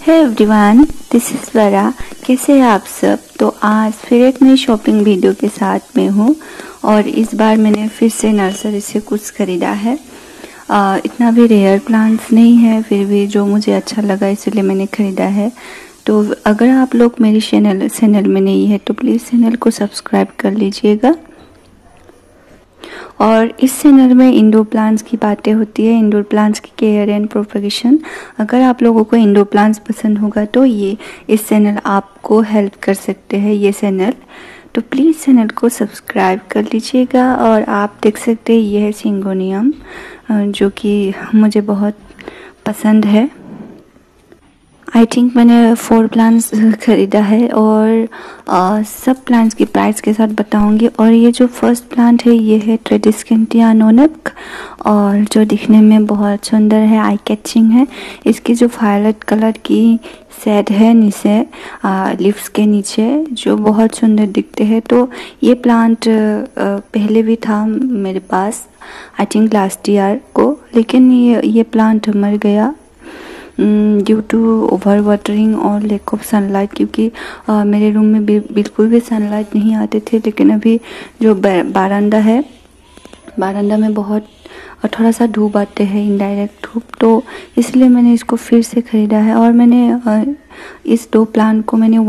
Hey everyone, this is वरा। कैसे हैं आप सब? तो आज फिर एक नई शॉपिंग वीडियो के साथ में हूँ और इस बार मैंने फिर से नर्सरी से कुछ ख़रीदा है। इतना भी रेयर प्लांट्स नहीं है, फिर भी जो मुझे अच्छा लगा इसलिए मैंने ख़रीदा है। तो अगर आप लोग मेरी चैनल में नहीं है तो प्लीज़ चैनल को सब्सक्राइब कर लीजिएगा। और इस चैनल में इंडोर प्लांट्स की बातें होती है, इंडोर प्लांट्स की केयर एंड प्रोपगेशन। अगर आप लोगों को इंडोर प्लांट्स पसंद होगा तो ये इस चैनल आपको हेल्प कर सकते हैं ये चैनल। तो प्लीज़ चैनल को सब्सक्राइब कर लीजिएगा। और आप देख सकते हैं ये है सिंगोनियम, जो कि मुझे बहुत पसंद है। आई थिंक मैंने 4 प्लांट्स ख़रीदा है और सब प्लांट्स की प्राइस के साथ बताऊंगी। और ये जो फर्स्ट प्लांट है ये है ट्रेडिस्केंटिया नोनक, और जो दिखने में बहुत सुंदर है, आई कैचिंग है। इसकी जो वायलेट कलर की शेड है नीचे लिव्स के नीचे, जो बहुत सुंदर दिखते हैं। तो ये प्लांट पहले भी था मेरे पास, आई थिंक लास्ट ईयर को, लेकिन ये प्लांट मर गया ड्यू टू ओवर वाटरिंग और लैक ऑफ सनलाइट, क्योंकि मेरे रूम में बिल्कुल भी सनलाइट नहीं आते थे। लेकिन अभी जो बारांदा है, बारांदा में बहुत थोड़ा सा धूप आते हैं, इनडायरेक्ट धूप, तो इसलिए मैंने इसको फिर से ख़रीदा है। और मैंने इस 2 प्लांट को मैंने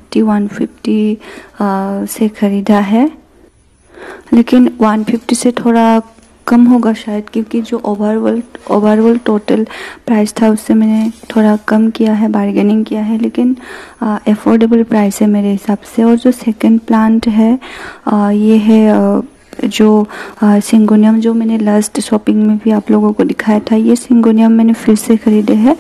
150 से ख़रीदा है, लेकिन 150 से थोड़ा कम होगा शायद, क्योंकि जो ओवरऑल टोटल प्राइस था उससे मैंने थोड़ा कम किया है, बार्गेनिंग किया है, लेकिन अफोर्डेबल प्राइस है मेरे हिसाब से। और जो सेकंड प्लांट है ये है जो सिंगोनियम, जो मैंने लास्ट शॉपिंग में भी आप लोगों को दिखाया था। ये सिंगोनियम मैंने फिर से ख़रीदा है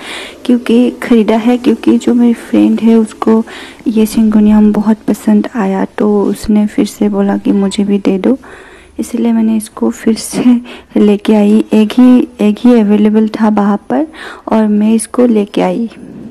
क्योंकि जो मेरी फ्रेंड है उसको ये सिंगोनियम बहुत पसंद आया, तो उसने फिर से बोला कि मुझे भी दे दो, इसलिए मैंने इसको फिर से लेके आई। एक ही अवेलेबल था बाहर पर और मैं इसको लेके आई।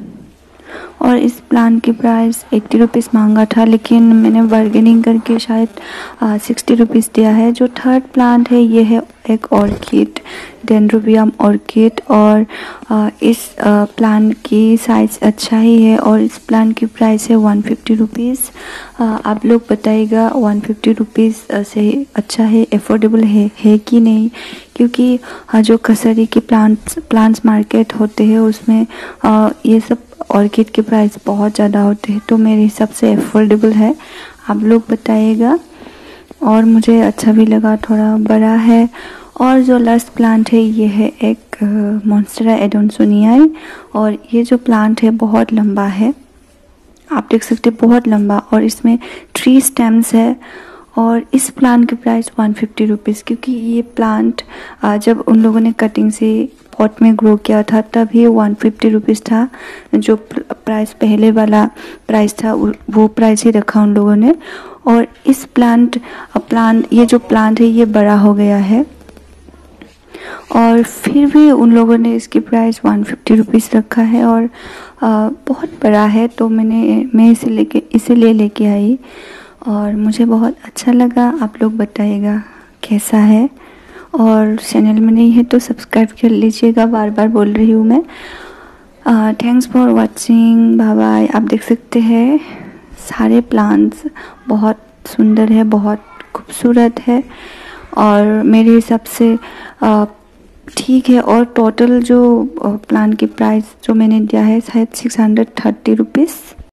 और इस प्लांट की प्राइस 80 रुपीज़ मांगा था, लेकिन मैंने बार्गेनिंग करके शायद 60 रुपीज़ दिया है। जो थर्ड प्लांट है ये है एक ऑर्किड, डेंड्रोबियम ऑर्किड, और इस प्लांट की साइज अच्छा ही है और इस प्लांट की प्राइस है 150 रुपीज़। आप लोग बताइएगा 150 रुपीज़ से अच्छा है, अफोर्डेबल है कि नहीं, क्योंकि जो कसरी के प्लांट्स मार्केट होते हैं उसमें ये सब ऑर्किड के प्राइस बहुत ज़्यादा होते हैं, तो मेरे हिसाब से अफोर्डेबल है। आप लोग बताइएगा। और मुझे अच्छा भी लगा, थोड़ा बड़ा है। और जो लास्ट प्लांट है ये है एक मॉन्स्टेरा एडोनसोनियाई, और ये जो प्लांट है बहुत लंबा है, आप देख सकते हैं बहुत लंबा, और इसमें 3 स्टेम्स है। और इस प्लांट की प्राइस 150 रुपीज़, क्योंकि ये प्लांट जब उन लोगों ने कटिंग से पॉट में ग्रो किया था तब ये 150 रुपीज़ था। जो प्राइस पहले वाला प्राइस था वो प्राइस ही रखा उन लोगों ने। और इस ये जो प्लांट है ये बड़ा हो गया है, और फिर भी उन लोगों ने इसकी प्राइस 150 रुपीज़ रखा है, और बहुत बड़ा है, तो मैं इसीलिए लेके आई और मुझे बहुत अच्छा लगा। आप लोग बताइएगा कैसा है, और चैनल में नहीं है तो सब्सक्राइब कर लीजिएगा, बार बार बोल रही हूँ मैं। Thanks for watching, bye bye. आप देख सकते हैं सारे प्लांट्स बहुत सुंदर है, बहुत खूबसूरत है, और मेरे हिसाब से ठीक है। और टोटल जो प्लांट की प्राइस जो मैंने दिया है शायद 630 रुपीज़।